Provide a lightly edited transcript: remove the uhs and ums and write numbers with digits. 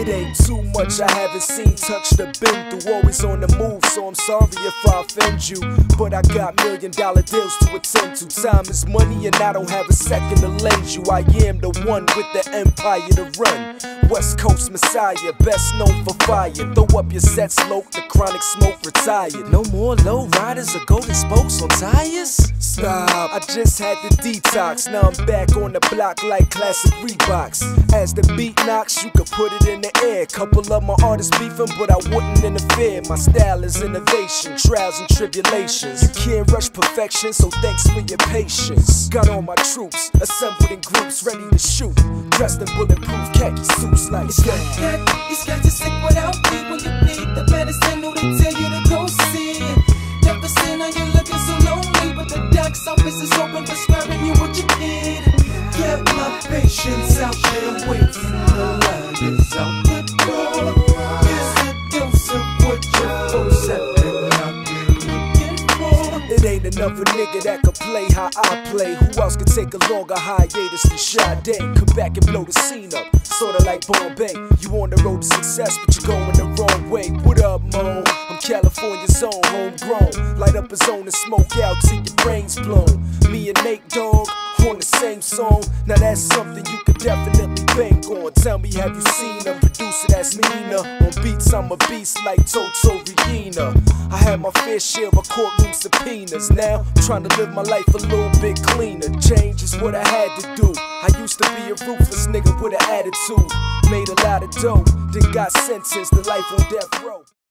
It ain't too much I haven't seen, touched or been through. Always on the move, so I'm sorry if I offend you. But I got $1 million deals to attend to. Time is money and I don't have a second to lend you. I am the one with the empire to run. West Coast Messiah, best known for fire. Throw up your sets, loke, the chronic smoke retired. No more low riders or golden spokes on tires? Stop, I just had the detox. Now I'm back on the block like classic Reeboks. As the beat knocks, you could put it in the air. Couple of my artists beefing, but I wouldn't interfere. My style is innovation, trials and tribulations. You can't rush perfection, so thanks for your patience. Got all my troops assembled in groups, ready to shoot. Dressed in bulletproof khaki suits like that. These guys are sick without me. When you need the medicine, who they tell you to go see it. Never seen how you looking so lonely, but the doc's office is open, prescribing you what you need. Get my patience out there, wait for the lions out the door. Here's a dose of what your folks have been out there looking for. It ain't another nigga that could play how I play. Who else could take a longer hiatus than Sade? Come back and blow the scene up, sorta like Bombay. You on the road to success, but you're going the wrong way. What up, Mo? I'm California's own, homegrown. Light up a zone and smoke out till your brain's blown. Me and Nate Dogg on the same song. Now that's something you could definitely bank on. Tell me, have you seen a producer that's meaner? On beats I'm a beast like Toto Regina. I had my fair share of courtroom subpoenas. Now I'm trying to live my life a little bit cleaner. Change is what I had to do. I used to be a ruthless nigga with an attitude. Made a lot of dough, then got sentenced to life on death row.